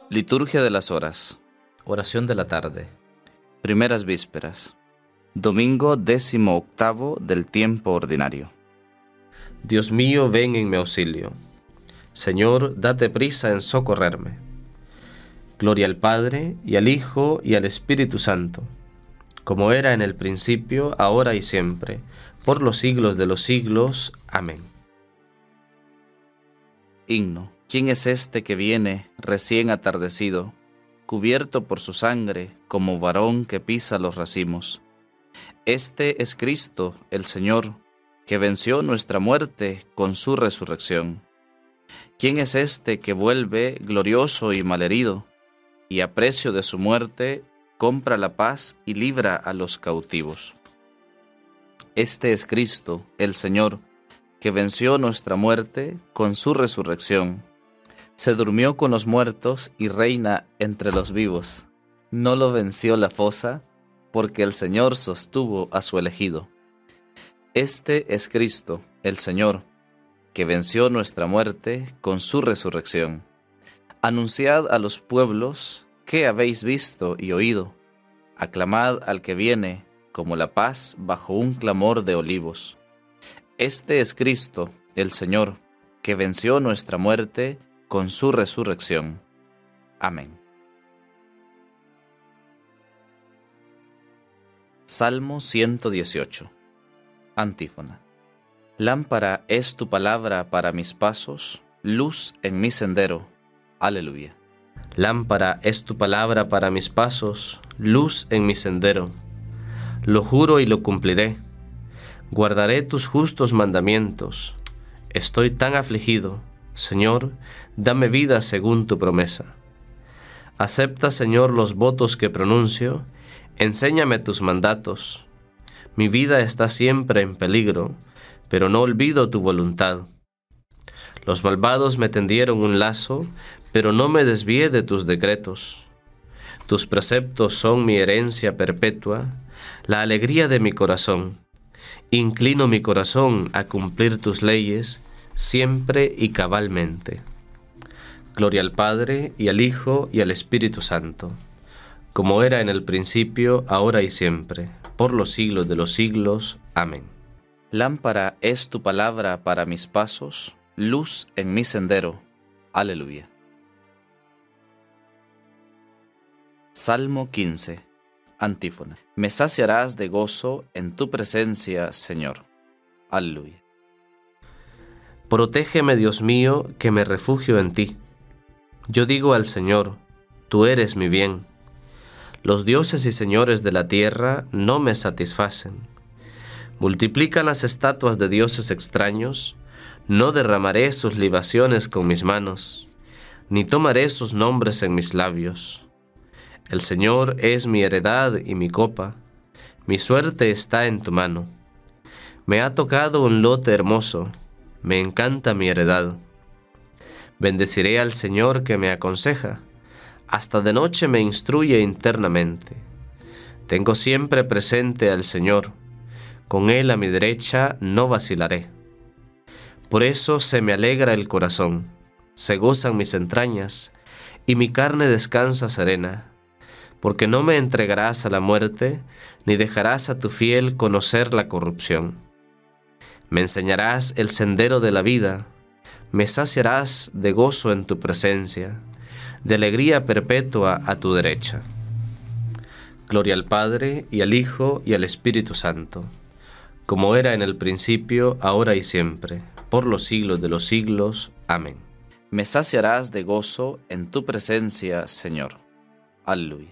Liturgia de las horas. Oración de la tarde. Primeras vísperas. Domingo 18 del tiempo ordinario. Dios mío, ven en mi auxilio. Señor, date prisa en socorrerme. Gloria al Padre, y al Hijo, y al Espíritu Santo, como era en el principio, ahora y siempre, por los siglos de los siglos. Amén. Himno. ¿Quién es este que viene recién atardecido, cubierto por su sangre, como varón que pisa los racimos? Este es Cristo, el Señor, que venció nuestra muerte con su resurrección. ¿Quién es este que vuelve glorioso y malherido, y a precio de su muerte compra la paz y libra a los cautivos? Este es Cristo, el Señor, que venció nuestra muerte con su resurrección. Se durmió con los muertos y reina entre los vivos. No lo venció la fosa, porque el Señor sostuvo a su elegido. Este es Cristo, el Señor, que venció nuestra muerte con su resurrección. Anunciad a los pueblos qué habéis visto y oído. Aclamad al que viene como la paz bajo un clamor de olivos. Este es Cristo, el Señor, que venció nuestra muerte con su resurrección. Amén. Salmo 118. Antífona. Lámpara es tu palabra para mis pasos, luz en mi sendero. Aleluya. Lámpara es tu palabra para mis pasos, luz en mi sendero. Lo juro y lo cumpliré. Guardaré tus justos mandamientos. Estoy tan afligido. Señor, dame vida según tu promesa. Acepta, Señor, los votos que pronuncio. Enséñame tus mandatos. Mi vida está siempre en peligro, pero no olvido tu voluntad. Los malvados me tendieron un lazo, pero no me desvié de tus decretos. Tus preceptos son mi herencia perpetua, la alegría de mi corazón. Inclino mi corazón a cumplir tus leyes, siempre y cabalmente. Gloria al Padre, y al Hijo, y al Espíritu Santo, como era en el principio, ahora y siempre, por los siglos de los siglos. Amén. Lámpara es tu palabra para mis pasos, luz en mi sendero. Aleluya. Salmo 15. Antífona. Me saciarás de gozo en tu presencia, Señor. Aleluya. Protégeme, Dios mío, que me refugio en ti. Yo digo al Señor, tú eres mi bien. Los dioses y señores de la tierra no me satisfacen. Multiplican las estatuas de dioses extraños, no derramaré sus libaciones con mis manos, ni tomaré sus nombres en mis labios. El Señor es mi heredad y mi copa, mi suerte está en tu mano. Me ha tocado un lote hermoso, me encanta mi heredad. Bendeciré al Señor que me aconseja, hasta de noche me instruye internamente. Tengo siempre presente al Señor, con Él a mi derecha no vacilaré. Por eso se me alegra el corazón, se gozan mis entrañas, y mi carne descansa serena, porque no me entregarás a la muerte, ni dejarás a tu fiel conocer la corrupción. Me enseñarás el sendero de la vida, me saciarás de gozo en tu presencia, de alegría perpetua a tu derecha. Gloria al Padre, y al Hijo, y al Espíritu Santo, como era en el principio, ahora y siempre, por los siglos de los siglos. Amén. Me saciarás de gozo en tu presencia, Señor. Aleluya.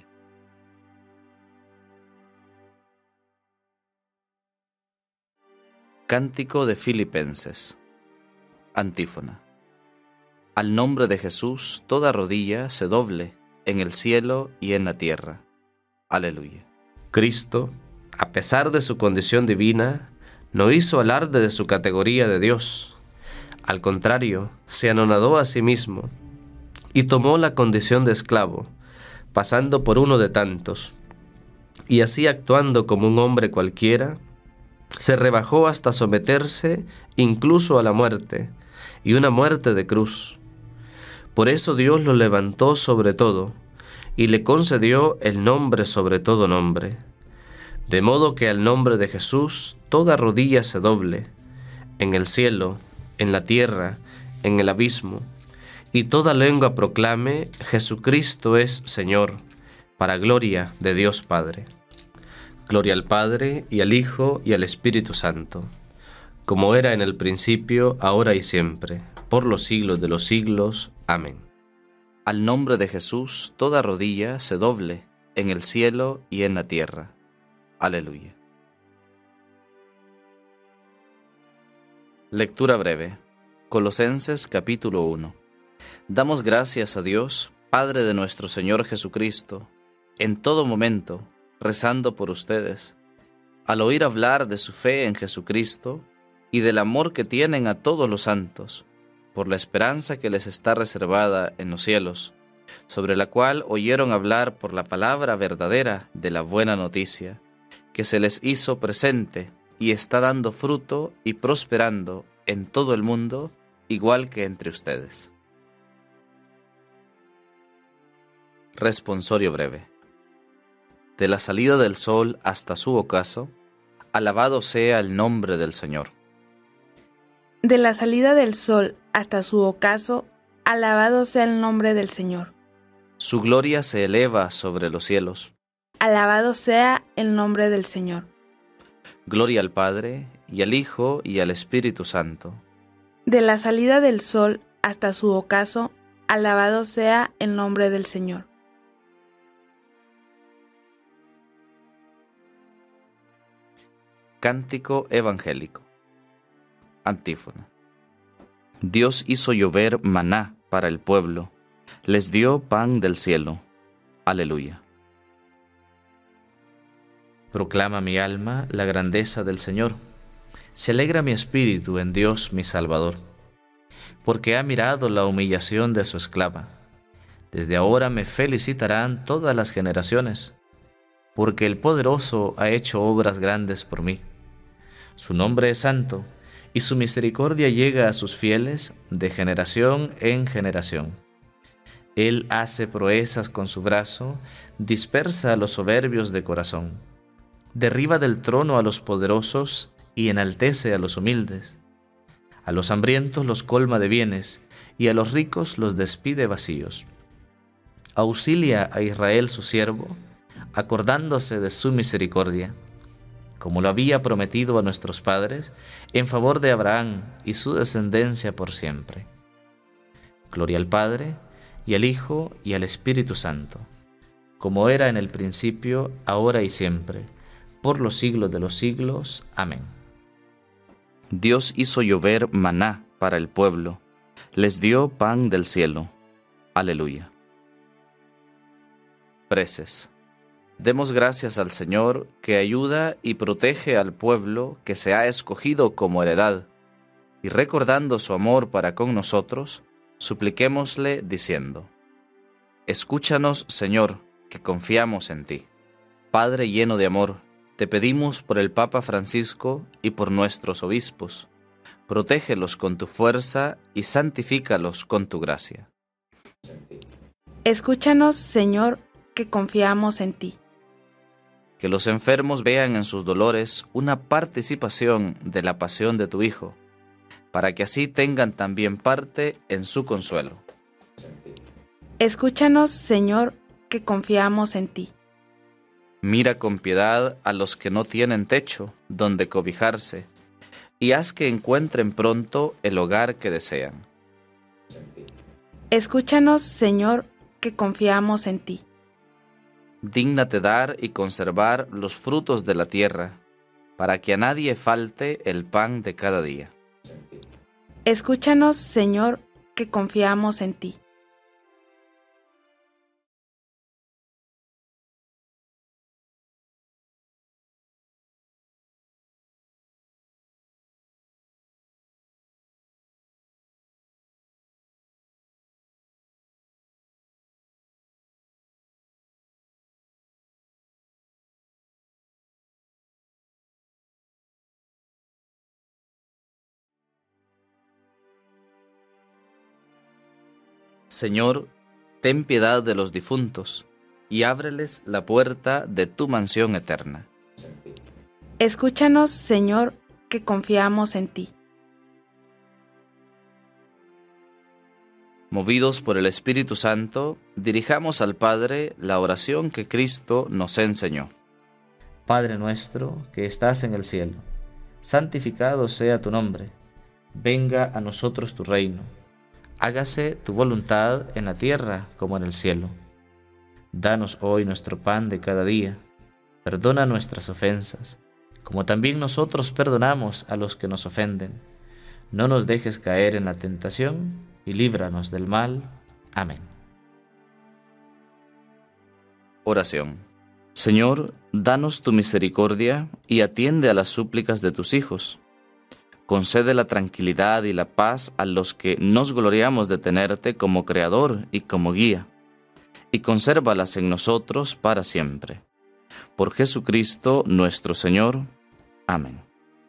Cántico de Filipenses. Antífona. Al nombre de Jesús toda rodilla se doble, en el cielo y en la tierra. Aleluya. Cristo, a pesar de su condición divina, no hizo alarde de su categoría de Dios. Al contrario, se anonadó a sí mismo y tomó la condición de esclavo, pasando por uno de tantos. Y así, actuando como un hombre cualquiera, se rebajó hasta someterse incluso a la muerte, y una muerte de cruz. Por eso Dios lo levantó sobre todo, y le concedió el nombre sobre todo nombre, de modo que al nombre de Jesús toda rodilla se doble, en el cielo, en la tierra, en el abismo, y toda lengua proclame: Jesucristo es Señor, para gloria de Dios Padre. Gloria al Padre, y al Hijo, y al Espíritu Santo, como era en el principio, ahora y siempre, por los siglos de los siglos. Amén. Al nombre de Jesús toda rodilla se doble, en el cielo y en la tierra. Aleluya. Lectura breve. Colosenses capítulo 1. Damos gracias a Dios, Padre de nuestro Señor Jesucristo, en todo momento, rezando por ustedes, al oír hablar de su fe en Jesucristo y del amor que tienen a todos los santos, por la esperanza que les está reservada en los cielos, sobre la cual oyeron hablar por la palabra verdadera de la buena noticia, que se les hizo presente y está dando fruto y prosperando en todo el mundo, igual que entre ustedes. Responsorio breve. De la salida del sol hasta su ocaso, alabado sea el nombre del Señor. De la salida del sol hasta su ocaso, alabado sea el nombre del Señor. Su gloria se eleva sobre los cielos. Alabado sea el nombre del Señor. Gloria al Padre, y al Hijo, y al Espíritu Santo. De la salida del sol hasta su ocaso, alabado sea el nombre del Señor. Cántico evangélico. Antífona. Dios hizo llover maná para el pueblo, les dio pan del cielo. Aleluya. Proclama mi alma la grandeza del Señor. Se alegra mi espíritu en Dios mi Salvador, porque ha mirado la humillación de su esclava. Desde ahora me felicitarán todas las generaciones, porque el Poderoso ha hecho obras grandes por mí. Su nombre es santo, y su misericordia llega a sus fieles de generación en generación. Él hace proezas con su brazo, dispersa a los soberbios de corazón. Derriba del trono a los poderosos y enaltece a los humildes. A los hambrientos los colma de bienes, y a los ricos los despide vacíos. Auxilia a Israel su siervo, acordándose de su misericordia, como lo había prometido a nuestros padres, en favor de Abraham y su descendencia por siempre. Gloria al Padre, y al Hijo, y al Espíritu Santo, como era en el principio, ahora y siempre, por los siglos de los siglos. Amén. Dios hizo llover maná para el pueblo, les dio pan del cielo. Aleluya. Preces. Demos gracias al Señor, que ayuda y protege al pueblo que se ha escogido como heredad, y recordando su amor para con nosotros, supliquémosle diciendo: Escúchanos, Señor, que confiamos en ti. Padre lleno de amor, te pedimos por el Papa Francisco y por nuestros obispos. Protégelos con tu fuerza y santifícalos con tu gracia. Escúchanos, Señor, que confiamos en ti. Que los enfermos vean en sus dolores una participación de la pasión de tu Hijo, para que así tengan también parte en su consuelo. Escúchanos, Señor, que confiamos en ti. Mira con piedad a los que no tienen techo donde cobijarse, y haz que encuentren pronto el hogar que desean. Escúchanos, Señor, que confiamos en ti. Dígnate dar y conservar los frutos de la tierra, para que a nadie falte el pan de cada día. Escúchanos, Señor, que confiamos en ti. Señor, ten piedad de los difuntos, y ábreles la puerta de tu mansión eterna. Escúchanos, Señor, que confiamos en ti. Movidos por el Espíritu Santo, dirijamos al Padre la oración que Cristo nos enseñó. Padre nuestro que estás en el cielo, santificado sea tu nombre. Venga a nosotros tu reino. Hágase tu voluntad en la tierra como en el cielo. Danos hoy nuestro pan de cada día. Perdona nuestras ofensas, como también nosotros perdonamos a los que nos ofenden. No nos dejes caer en la tentación y líbranos del mal. Amén. Oración. Señor, danos tu misericordia y atiende a las súplicas de tus hijos. Concede la tranquilidad y la paz a los que nos gloriamos de tenerte como Creador y como guía, y consérvalas en nosotros para siempre. Por Jesucristo nuestro Señor. Amén.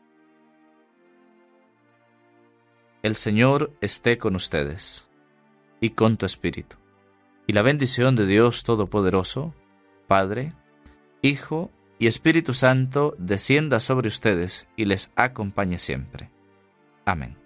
El Señor esté con ustedes, y con tu espíritu. Y la bendición de Dios Todopoderoso, Padre, Hijo y Espíritu Santo, descienda sobre ustedes y les acompañe siempre. Amén.